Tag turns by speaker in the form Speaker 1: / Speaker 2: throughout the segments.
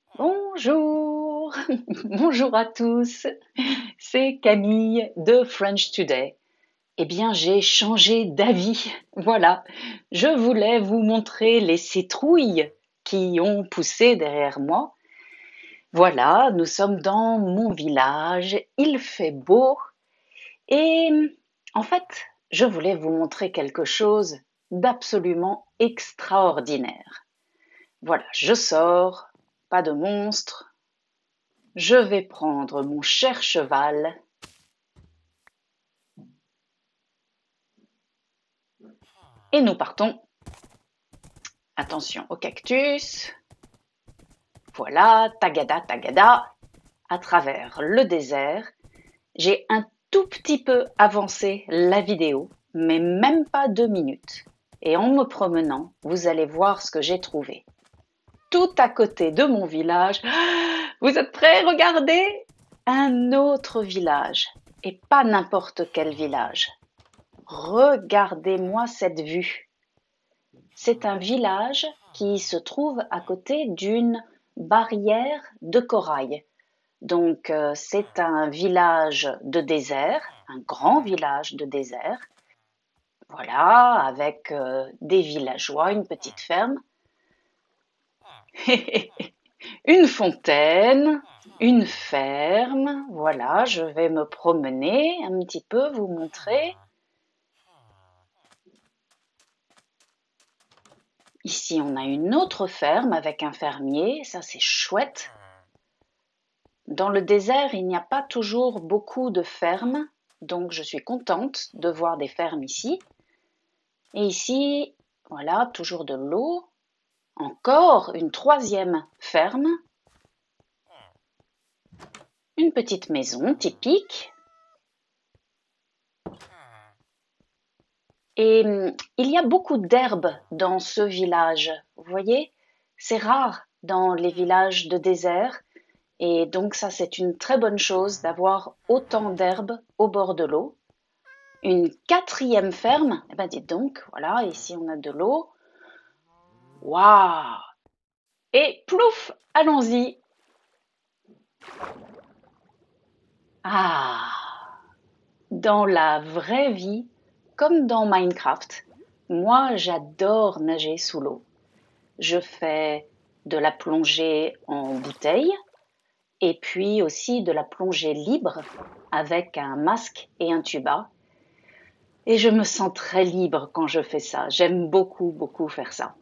Speaker 1: Bonjour, bonjour à tous, c'est Camille de French Today. Eh bien, j'ai changé d'avis. Voilà, je voulais vous montrer les citrouilles qui ont poussé derrière moi. Voilà, nous sommes dans mon village, il fait beau et en fait, je voulais vous montrer quelque chose d'absolument extraordinaire. Voilà, je sors, pas de monstre. Je vais prendre mon cher cheval et nous partons. Attention au cactus. Voilà, tagada, tagada, à travers le désert. J'ai un tout petit peu avancé la vidéo, mais même pas 2 minutes. Et en me promenant, vous allez voir ce que j'ai trouvé. Tout à côté de mon village. Vous êtes prêts? Regardez! Un autre village. Et pas n'importe quel village. Regardez-moi cette vue. C'est un village qui se trouve à côté d'une barrière de corail. Donc c'est un village de désert, un grand village de désert. Voilà, avec des villageois, une petite ferme, une fontaine, une ferme. Voilà, je vais me promener un petit peu, vous montrer. Ici, on a une autre ferme avec un fermier, ça c'est chouette. Dans le désert, il n'y a pas toujours beaucoup de fermes, donc je suis contente de voir des fermes ici. Et ici, voilà, toujours de l'eau. Encore une troisième ferme. Une petite maison typique. Et il y a beaucoup d'herbes dans ce village. Vous voyez, c'est rare dans les villages de désert. Et donc ça, c'est une très bonne chose d'avoir autant d'herbes au bord de l'eau. Une quatrième ferme, eh ben dites donc, voilà, ici on a de l'eau. Waouh! Et plouf, allons-y. Ah! Dans la vraie vie, comme dans Minecraft, moi j'adore nager sous l'eau. Je fais de la plongée en bouteille et puis aussi de la plongée libre avec un masque et un tuba. Et je me sens très libre quand je fais ça. J'aime beaucoup, beaucoup faire ça.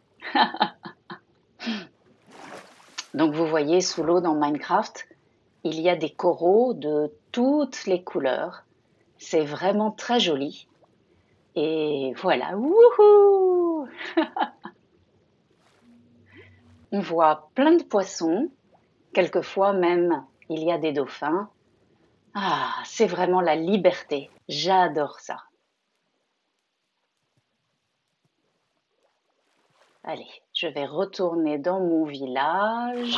Speaker 1: Donc vous voyez, sous l'eau dans Minecraft, il y a des coraux de toutes les couleurs. C'est vraiment très joli. Et voilà, wouhou! On voit plein de poissons. Quelquefois même, il y a des dauphins. Ah, c'est vraiment la liberté. J'adore ça. Allez, je vais retourner dans mon village.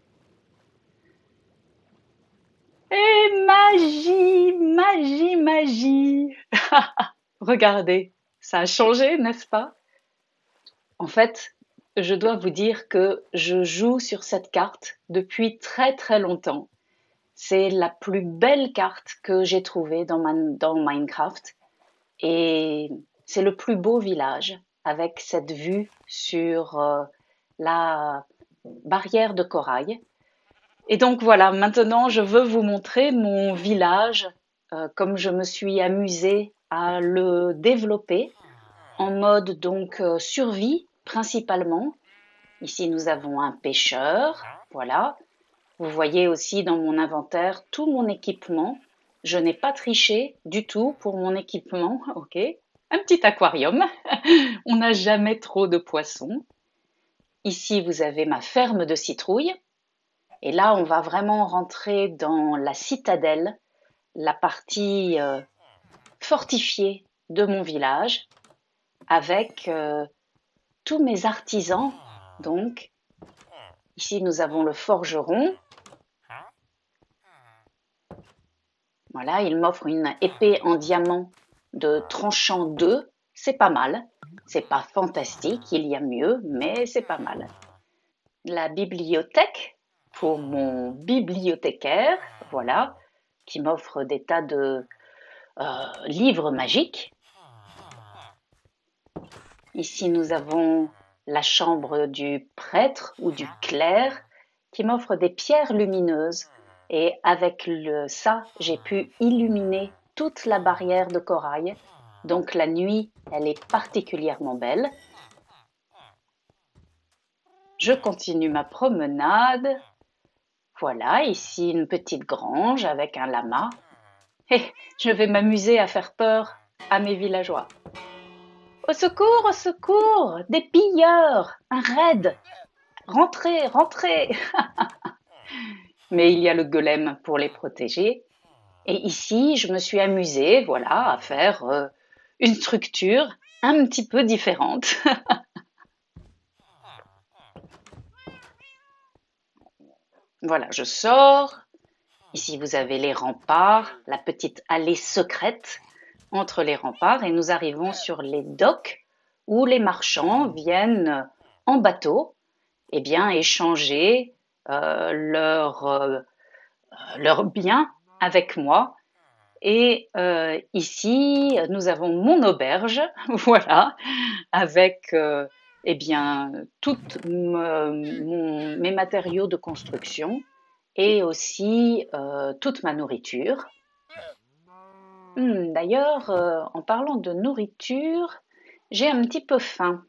Speaker 1: Et magie, magie, magie. Regardez, ça a changé, n'est-ce pas? En fait, je dois vous dire que je joue sur cette carte depuis très très longtemps. C'est la plus belle carte que j'ai trouvée dans Minecraft et c'est le plus beau village avec cette vue sur la barrière de corail. Et donc voilà, maintenant je veux vous montrer mon village, comme je me suis amusée à le développer en mode donc survie principalement. Ici nous avons un pêcheur, voilà. Vous voyez aussi dans mon inventaire tout mon équipement. Je n'ai pas triché du tout pour mon équipement, ok. Un petit aquarium. On n'a jamais trop de poissons. Ici vous avez ma ferme de citrouilles. Et là, on va vraiment rentrer dans la citadelle, la partie fortifiée de mon village, avec tous mes artisans. Donc, ici, nous avons le forgeron. Voilà, il m'offre une épée en diamant de tranchant 2. C'est pas mal. C'est pas fantastique, il y a mieux, mais c'est pas mal. La bibliothèque, pour mon bibliothécaire, voilà, qui m'offre des tas de livres magiques. Ici, nous avons la chambre du prêtre ou du clerc qui m'offre des pierres lumineuses. Et avec ça, j'ai pu illuminer toute la barrière de corail. Donc la nuit, elle est particulièrement belle. Je continue ma promenade. Voilà, ici une petite grange avec un lama. Et je vais m'amuser à faire peur à mes villageois. Au secours, des pilleurs, un raid. Rentrez, rentrez. Mais il y a le golem pour les protéger. Et ici, je me suis amusée, voilà, à faire une structure un petit peu différente. Voilà, je sors. Ici, vous avez les remparts, la petite allée secrète entre les remparts et nous arrivons sur les docks où les marchands viennent en bateau échanger leurs biens avec moi. Et ici, nous avons mon auberge, voilà, avec toutes mes matériaux de construction et aussi toute ma nourriture. D'ailleurs, en parlant de nourriture, j'ai un petit peu faim.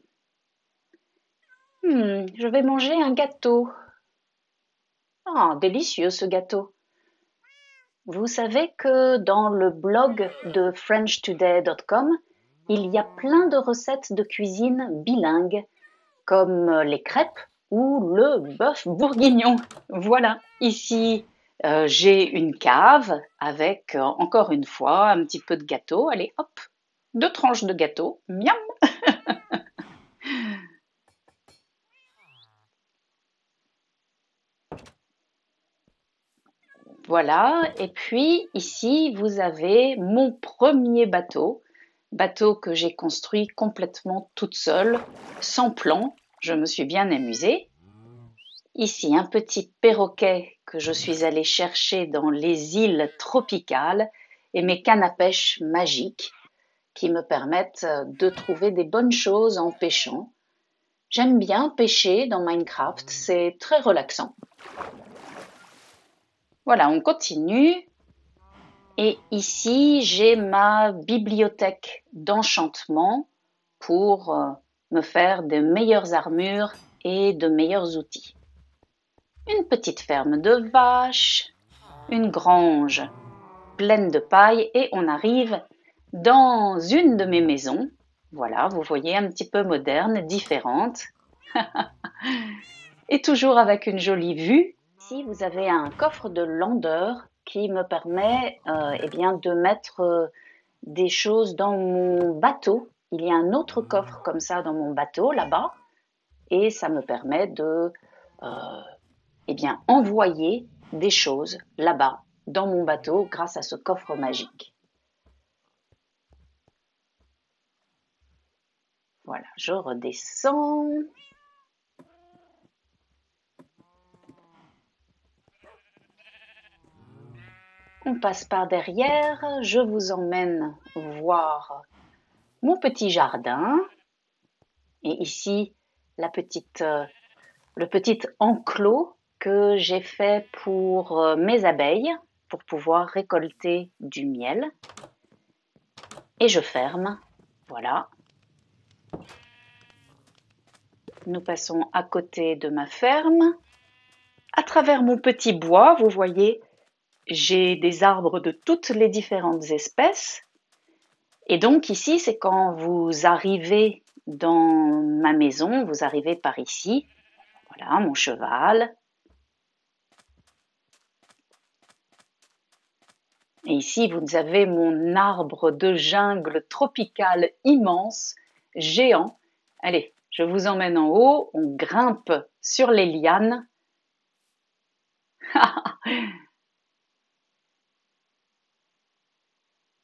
Speaker 1: Je vais manger un gâteau. Ah, délicieux ce gâteau. Vous savez que dans le blog de FrenchToday.com, il y a plein de recettes de cuisine bilingues, comme les crêpes ou le bœuf bourguignon. Voilà, ici j'ai une cave avec encore une fois un petit peu de gâteau. Allez, hop, 2 tranches de gâteau. Miam. Voilà, et puis ici vous avez mon premier bateau que j'ai construit complètement toute seule, sans plan. Je me suis bien amusée. Ici un petit perroquet que je suis allée chercher dans les îles tropicales et mes cannes à pêche magiques qui me permettent de trouver des bonnes choses en pêchant. J'aime bien pêcher dans Minecraft, c'est très relaxant. Voilà, on continue. Et ici, j'ai ma bibliothèque d'enchantement pour me faire de meilleures armures et de meilleurs outils. Une petite ferme de vaches, une grange pleine de paille et on arrive dans une de mes maisons. Voilà, vous voyez, un petit peu moderne, différente et toujours avec une jolie vue. Ici, vous avez un coffre de landeur qui me permet de mettre des choses dans mon bateau. Il y a un autre coffre comme ça dans mon bateau là-bas et ça me permet de envoyer des choses là-bas dans mon bateau grâce à ce coffre magique. Voilà, je redescends. On passe par derrière, je vous emmène voir mon petit jardin. Et ici, le petit enclos que j'ai fait pour mes abeilles, pour pouvoir récolter du miel. Et je ferme, voilà. Nous passons à côté de ma ferme. À travers mon petit bois, vous voyez, j'ai des arbres de toutes les différentes espèces. Et donc ici, c'est quand vous arrivez dans ma maison, vous arrivez par ici. Voilà, mon cheval. Et ici, vous avez mon arbre de jungle tropical immense, géant. Allez, je vous emmène en haut, on grimpe sur les lianes.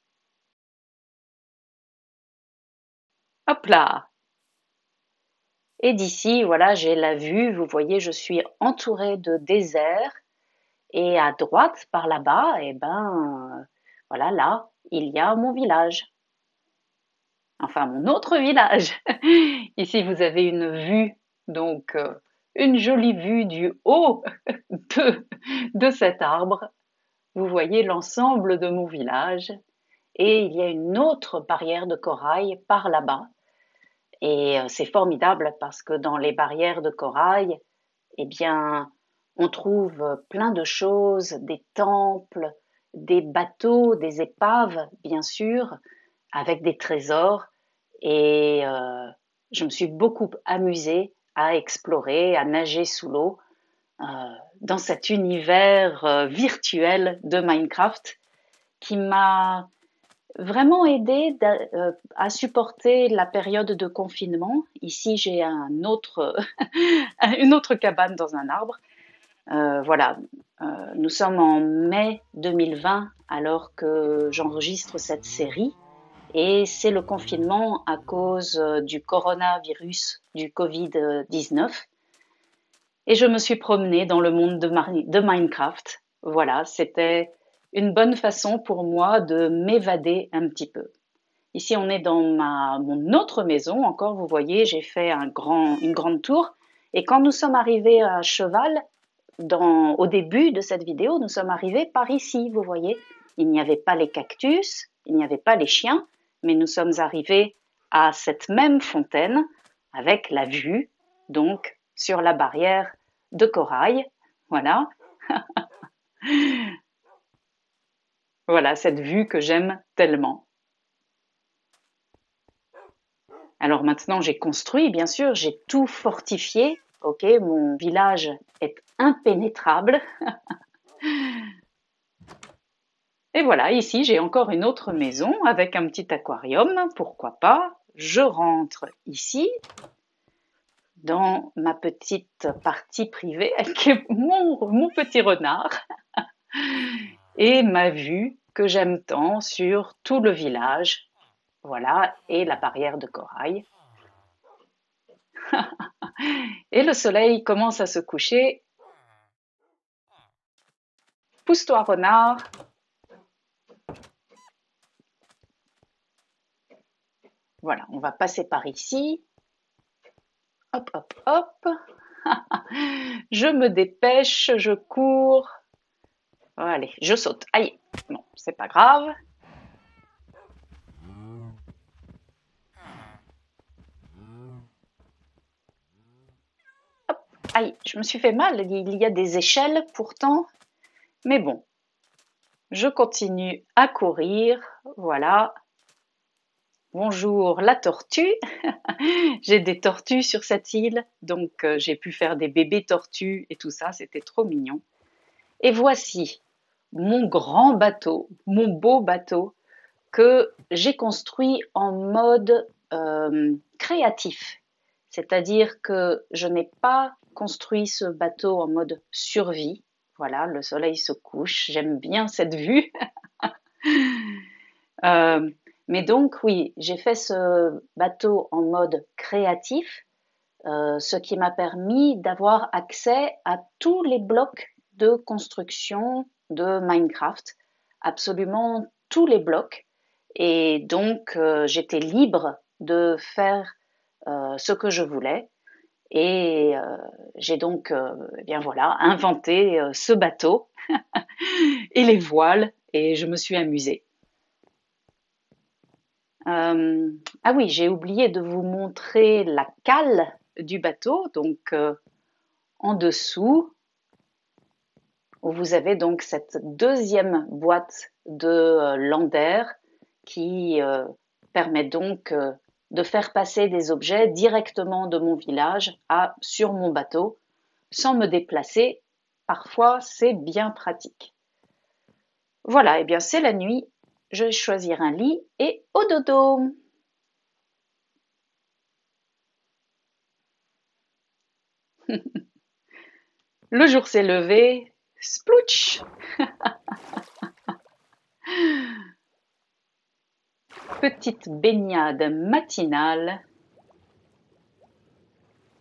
Speaker 1: Hop là! Et d'ici, voilà, j'ai la vue. Vous voyez, je suis entourée de désert. Et à droite, par là-bas, eh ben, voilà, là, il y a mon village. Enfin, mon autre village. Ici, vous avez une vue, donc une jolie vue du haut de, de cet arbre. Vous voyez l'ensemble de mon village. Et il y a une autre barrière de corail par là-bas. Et c'est formidable parce que dans les barrières de corail, eh bien, on trouve plein de choses, des temples, des bateaux, des épaves, bien sûr, avec des trésors. Et je me suis beaucoup amusée à explorer, à nager sous l'eau euh, dans cet univers virtuel de Minecraft qui m'a vraiment aidé à supporter la période de confinement. Ici, j'ai une autre cabane dans un arbre. Voilà, nous sommes en mai 2020 alors que j'enregistre cette série et c'est le confinement à cause du coronavirus, du Covid-19. Et je me suis promenée dans le monde de Minecraft. Voilà, c'était une bonne façon pour moi de m'évader un petit peu. Ici, on est dans mon autre maison. Encore, vous voyez, j'ai fait une grande tour. Et quand nous sommes arrivés à cheval, au début de cette vidéo, nous sommes arrivés par ici, vous voyez. Il n'y avait pas les cactus, il n'y avait pas les chiens, mais nous sommes arrivés à cette même fontaine avec la vue, donc sur la barrière de corail. Voilà, voilà cette vue que j'aime tellement. Alors maintenant, j'ai construit, bien sûr, j'ai tout fortifié. Ok, mon village est impénétrable. Et voilà, ici, j'ai encore une autre maison avec un petit aquarium. Pourquoi pas? Je rentre ici, dans ma petite partie privée, avec mon petit renard et ma vue que j'aime tant sur tout le village. Voilà, et la barrière de corail. Et le soleil commence à se coucher. Pousse-toi, renard. Voilà, on va passer par ici. Hop, hop, hop. Je me dépêche, je cours. Allez, je saute. Aïe, bon, c'est pas grave. Hop, aïe, je me suis fait mal. Il y a des échelles pourtant. Mais bon, je continue à courir. Voilà. Bonjour la tortue. J'ai des tortues sur cette île, donc j'ai pu faire des bébés tortues et tout ça, c'était trop mignon. Et voici mon grand bateau, mon beau bateau que j'ai construit en mode créatif. C'est-à-dire que je n'ai pas construit ce bateau en mode survie. Voilà, le soleil se couche, j'aime bien cette vue. Euh, mais donc oui, j'ai fait ce bateau en mode créatif, ce qui m'a permis d'avoir accès à tous les blocs de construction de Minecraft, absolument tous les blocs. Et donc j'étais libre de faire ce que je voulais. Et j'ai donc, eh bien voilà, inventé ce bateau et les voiles, et je me suis amusée. Ah oui, j'ai oublié de vous montrer la cale du bateau. Donc, en dessous, où vous avez donc cette deuxième boîte de lander qui permet donc de faire passer des objets directement de mon village sur mon bateau sans me déplacer. Parfois, c'est bien pratique. Voilà, et bien c'est la nuit. Je vais choisir un lit et au dodo. Le jour s'est levé, splouch! Petite baignade matinale.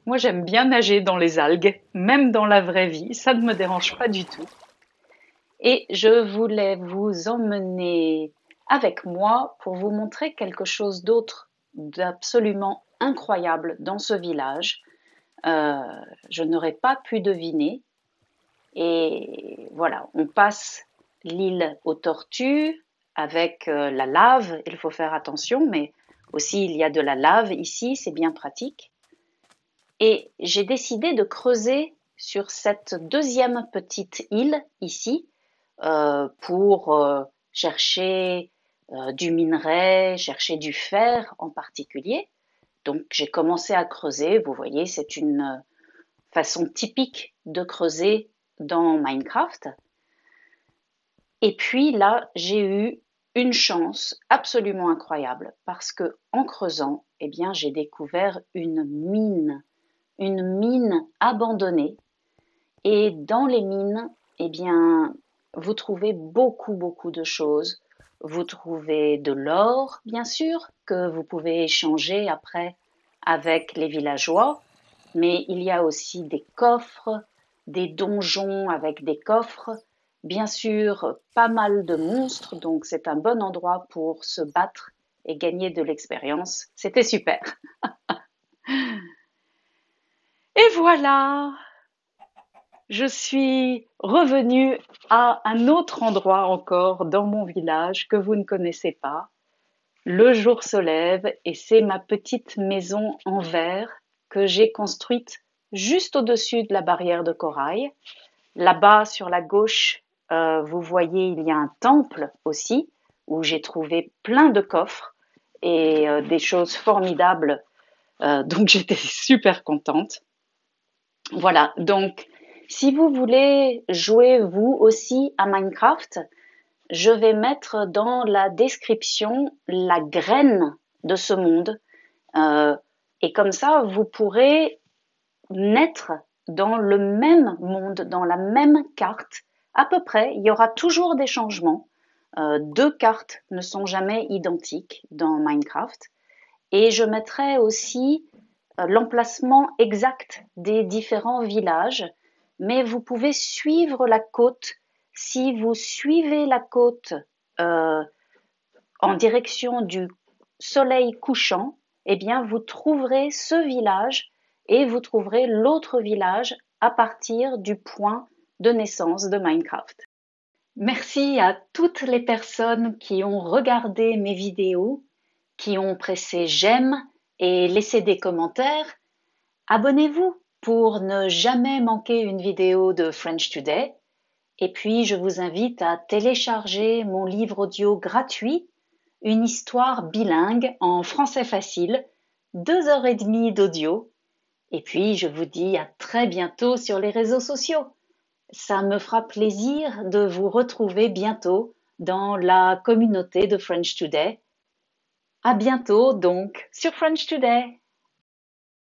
Speaker 1: Moi, j'aime bien nager dans les algues, même dans la vraie vie, ça ne me dérange pas du tout. Et je voulais vous emmener avec moi pour vous montrer quelque chose d'autre, d'absolument incroyable dans ce village. Euh, je n'aurais pas pu deviner. Et voilà, on passe l'île aux tortues avec la lave. Il faut faire attention, mais aussi il y a de la lave ici, c'est bien pratique. Et j'ai décidé de creuser sur cette deuxième petite île ici pour chercher du minerai, chercher du fer en particulier. Donc j'ai commencé à creuser. Vous voyez, c'est une façon typique de creuser dans Minecraft. Et puis là, j'ai eu une chance absolument incroyable parce que en creusant, eh bien, j'ai découvert une mine abandonnée. Et dans les mines, eh bien, vous trouvez beaucoup de choses. Vous trouvez de l'or, bien sûr, que vous pouvez échanger après avec les villageois, mais il y a aussi des coffres, des donjons avec des coffres, bien sûr, pas mal de monstres, donc c'est un bon endroit pour se battre et gagner de l'expérience. C'était super. Et voilà, je suis revenue à un autre endroit encore dans mon village que vous ne connaissez pas. Le jour se lève et c'est ma petite maison en verre que j'ai construite juste au-dessus de la barrière de corail. Là-bas, sur la gauche, vous voyez, il y a un temple aussi où j'ai trouvé plein de coffres et des choses formidables. Donc j'étais super contente. Voilà, donc si vous voulez jouer vous aussi à Minecraft, je vais mettre dans la description la graine de ce monde. Euh, et comme ça, vous pourrez naître dans le même monde, dans la même carte. À peu près, il y aura toujours des changements. Deux cartes ne sont jamais identiques dans Minecraft. Et je mettrai aussi l'emplacement exact des différents villages, mais vous pouvez suivre la côte. Si vous suivez la côte euh, en direction du soleil couchant, eh bien vous trouverez ce village et vous trouverez l'autre village à partir du point de naissance de Minecraft. Merci à toutes les personnes qui ont regardé mes vidéos, qui ont pressé j'aime et laissé des commentaires. Abonnez-vous pour ne jamais manquer une vidéo de French Today. Et puis, je vous invite à télécharger mon livre audio gratuit, une histoire bilingue en français facile, 2 heures et demie d'audio. Et puis, je vous dis à très bientôt sur les réseaux sociaux. Ça me fera plaisir de vous retrouver bientôt dans la communauté de French Today. À bientôt donc sur French Today.